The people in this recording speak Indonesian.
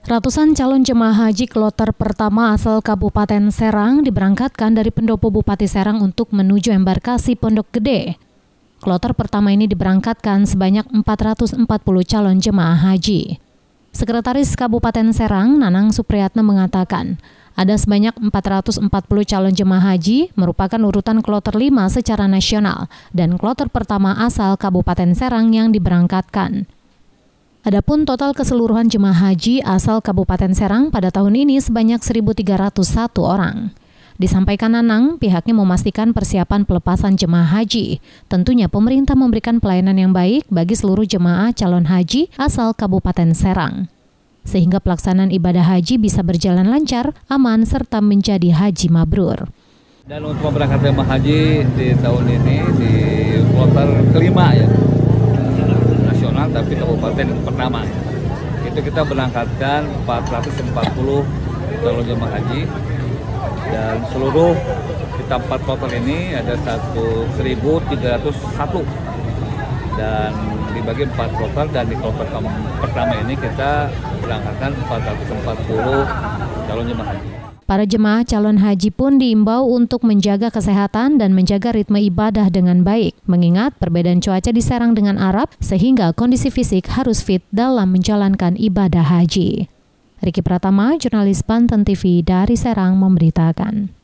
Ratusan calon jemaah haji kloter pertama asal Kabupaten Serang diberangkatkan dari pendopo Bupati Serang untuk menuju embarkasi Pondok Gede. Kloter pertama ini diberangkatkan sebanyak 440 calon jemaah haji. Sekretaris Kabupaten Serang, Nanang Supriyatna mengatakan, ada sebanyak 440 calon jemaah haji merupakan urutan kloter 5 secara nasional dan kloter pertama asal Kabupaten Serang yang diberangkatkan. Adapun total keseluruhan jemaah haji asal Kabupaten Serang pada tahun ini sebanyak 1.301 orang. Disampaikan Nanang, pihaknya memastikan persiapan pelepasan jemaah haji. Tentunya pemerintah memberikan pelayanan yang baik bagi seluruh jemaah calon haji asal Kabupaten Serang, sehingga pelaksanaan ibadah haji bisa berjalan lancar, aman, serta menjadi haji mabrur. Dan untuk memberangkatkan jemaah haji di tahun ini di kloter kelima ya, nasional tapi kabupaten pertama ya. Itu kita berangkatkan 440 calon jemaah haji dan seluruh kita 4 kloter ini ada 1.301 dan dibagi 4 kloter, dan di kloter pertama ini kita berangkatkan 440 calon jemaah haji. Para jemaah calon haji pun diimbau untuk menjaga kesehatan dan menjaga ritme ibadah dengan baik, mengingat perbedaan cuaca di Serang dengan Arab sehingga kondisi fisik harus fit dalam menjalankan ibadah haji. Riki Pratama, jurnalis Banten TV dari Serang memberitakan.